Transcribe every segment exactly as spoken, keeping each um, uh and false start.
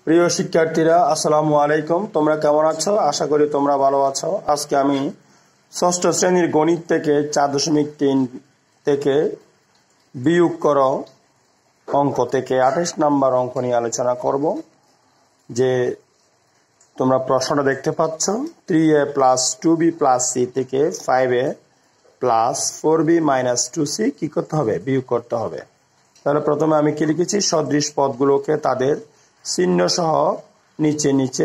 প্রিয় শিক্ষার্থীরা, আসসালামু আলাইকুম। তোমরা কেমন আছো? আশা করি তোমরা ভালো আছো। আজকে আমি ষষ্ঠ শ্রেণীর গণিত থেকে চার দশমিক তিন থেকে বিয়োগ করো অঙ্ক থেকে আঠাশ নাম্বার অঙ্ক নিয়ে আলোচনা করব। যে তোমরা প্রশ্নটা দেখতে পাচ্ছ, three A plus two B plus C থেকে five A plus four B minus two C কি করতে হবে? বিয়োগ করতে হবে। তাহলে প্রথমে আমি কি লিখেছি? সদৃশ পদগুলোকে তাদের চিহ্ন সহ নিচে নিচে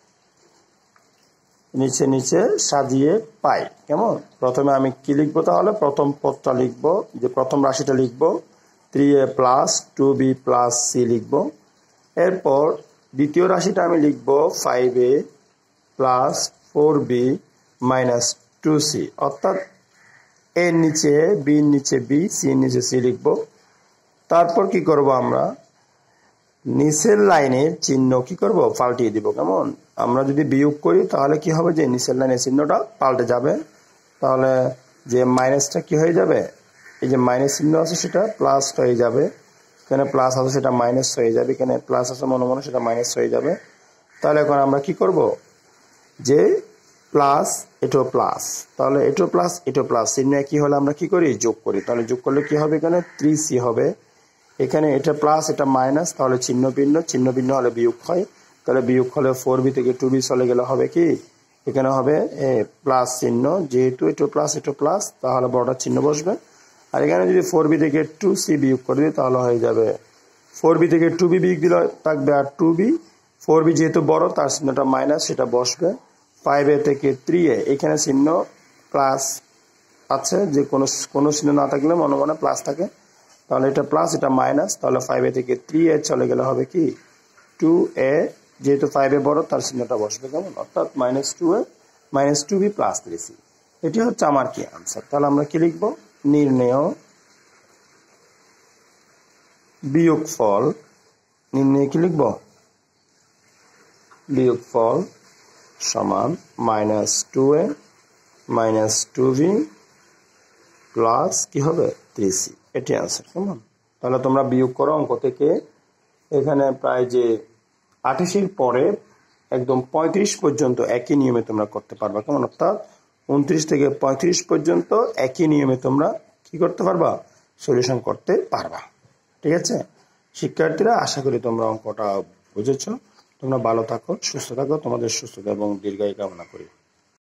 নিচে নিচে সাজিয়ে পাই। কেমন? প্রথমে আমি কি লিখবো? তাহলে প্রথম পদটা লিখবো, যে প্রথম রাশিটা লিখবো three A plus two B plus C লিখবো। এরপর দ্বিতীয় রাশিটা আমি লিখবো five A plus four B minus two C, অর্থাৎ এর নিচে বির নিচে বি, সির নিচে সি লিখবো। তারপর কি করব? আমরা নিচের লাইনের চিহ্ন কি করব? পাল্টিয়ে দিব। কেমন? আমরা যদি বিয়োগ করি তাহলে কি হবে? যে নিচের লাইনের চিহ্নটা পাল্টে যাবে। তাহলে যে মাইনাসটা কি হয়ে যাবে? এই যে মাইনাস চিহ্ন আছে সেটা প্লাস হয়ে যাবে, এখানে প্লাস আছে সেটা মাইনাস হয়ে যাবে, এখানে প্লাস আছে মনে মনে সেটা মাইনাস হয়ে যাবে। তাহলে এখন আমরা কি করব? যে প্লাস এটো প্লাস, তাহলে এটো প্লাস এটো প্লাস চিহ্ন কি হলে আমরা কি করি? যোগ করি। তাহলে যোগ করলে কি হবে? এখানে থ্রি সি হবে, এখানে এটা প্লাস এটা মাইনাস, তাহলে চিহ্ন ভিন্ন, চিহ্ন ভিন্ন হলে বিয়োগ হয়। তাহলে বিয়োগ হলে ফোর বি থেকে টু বি চলে গেলে হবে কি? এখানে হবে প্লাস চিহ্ন, যেহেতু এটা প্লাস এটা প্লাস তাহলে বড়টা চিহ্ন বসবে। আর এখানে যদি ফোর বি থেকে টু সি বিয়োগ করে দিই তাহলে হয়ে যাবে ফোর বি থেকে টু বি বিয়োগ দিলে থাকবে আর টু বি, ফোর বি যেহেতু বড় তার চিহ্নটা মাইনাস, সেটা বসবে। ফাইভ এ থেকে থ্রি এ, এখানে চিহ্ন প্লাস আছে, যে কোনো কোনো চিহ্ন না থাকলে মনে মনে প্লাস থাকে, তাহলে এটা প্লাস এটা মাইনাস, তাহলে ফাইভ এ থেকে থ্রি এ চলে গেলে হবে কি? টু এ, যেহেতু ফাইভ এ বড় তার চিহ্নটা বসবে। কেমন? অর্থাৎ minus two A minus two B plus three C. এটি হচ্ছে আমার কি আনসার। তাহলে আমরা কি লিখবো? নির্ণেয় বিয়োগফল, নির্ণয় কি লিখবো? বিয়োগফল সমান minus two A minus two B plus কি হবে? Three C. এটি আনসার। কেমন? তাহলে তোমরা বিয়োগ করো অঙ্ক থেকে। এখানে প্রায় যে আঠাশের পরে একদম পঁয়ত্রিশ পর্যন্ত একই নিয়মে তোমরা করতে পারবা। কেমন? অর্থাৎ উনত্রিশ থেকে পঁয়ত্রিশ পর্যন্ত একই নিয়মে তোমরা কি করতে পারবা? সলিউশন করতে পারবা। ঠিক আছে শিক্ষার্থীরা, আশা করি তোমরা অঙ্কটা বুঝেছো। তোমরা ভালো থাকো, সুস্থ থাকো, তোমাদের সুস্থতা এবং দীর্ঘায়ু কামনা করি।